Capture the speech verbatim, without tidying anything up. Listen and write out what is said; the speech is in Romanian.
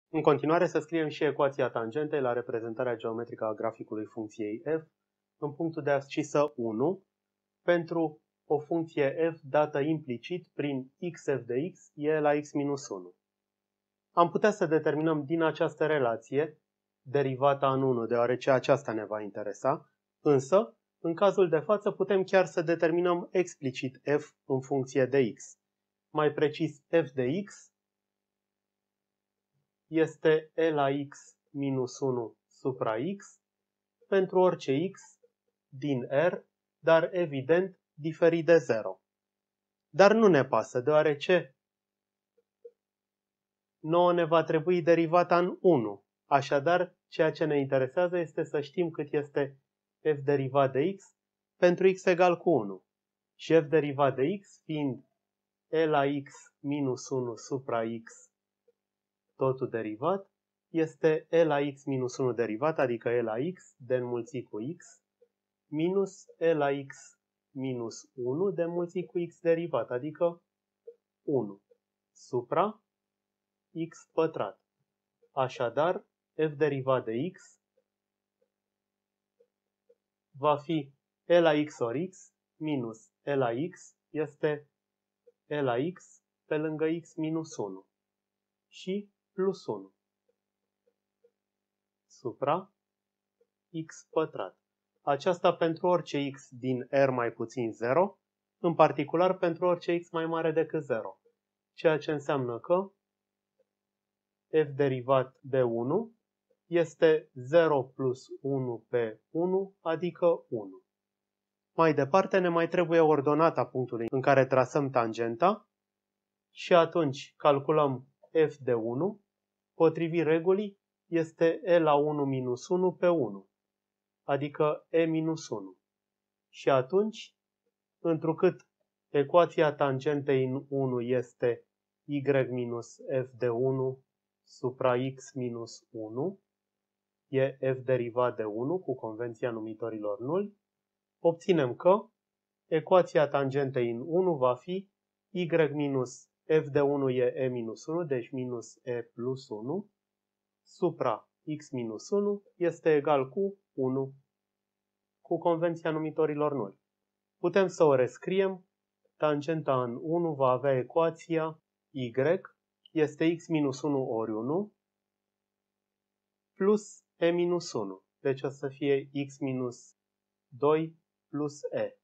În continuare să scriem și ecuația tangentei la reprezentarea geometrică a graficului funcției f în punctul de abscisă unu pentru o funcție f dată implicit prin x f de x e la x minus unu. Am putea să determinăm din această relație derivata în unu, deoarece aceasta ne va interesa, însă, în cazul de față, putem chiar să determinăm explicit f în funcție de x. Mai precis, f de x este e la x minus unu supra x pentru orice x din R, dar evident diferit de zero. Dar nu ne pasă, deoarece nouă ne va trebui derivata în unu. Așadar, ceea ce ne interesează este să știm cât este f derivat de x pentru x egal cu unu. Și f derivat de x fiind e la x minus unu supra x totul derivat, este e la x minus unu derivat, adică e la x de înmulțit cu x, minus e la x minus unu de înmulțit cu x derivat, adică unu, supra x pătrat. Așadar, f derivat de x va fi e la x ori x minus e la x este e la x pe lângă x minus unu și plus unu supra x pătrat. Aceasta pentru orice x din R mai puțin zero, în particular pentru orice x mai mare decât zero, ceea ce înseamnă că f derivat de unu este zero plus unu pe unu, adică unu. Mai departe ne mai trebuie ordonata punctului în care trasăm tangenta și atunci calculăm f de unu, potrivit regulii este e la unu minus unu pe unu, adică e minus unu. Și atunci, întrucât ecuația tangentei în unu este y minus f de unu supra x minus unu, e f derivat de unu cu convenția numitorilor nuli, obținem că ecuația tangentei în unu va fi y minus f de unu e e minus unu, deci minus e plus unu, supra x minus unu este egal cu unu, cu convenția numitorilor nuli. Putem să o rescriem. Tangenta în unu va avea ecuația y este x minus unu ori unu plus e minus unu. Deci o să fie x minus doi plus e.